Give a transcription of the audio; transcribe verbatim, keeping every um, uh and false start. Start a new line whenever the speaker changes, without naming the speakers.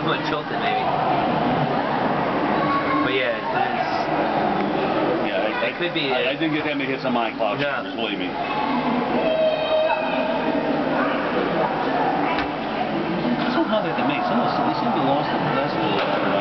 Someone tilted, maybe. But yeah, it's,
yeah, I,
it could be.
I, I didn't get that many hits on my cloud
No.
shooters, believe me. Somehow they can make some of them. They seem to be lost in the last little.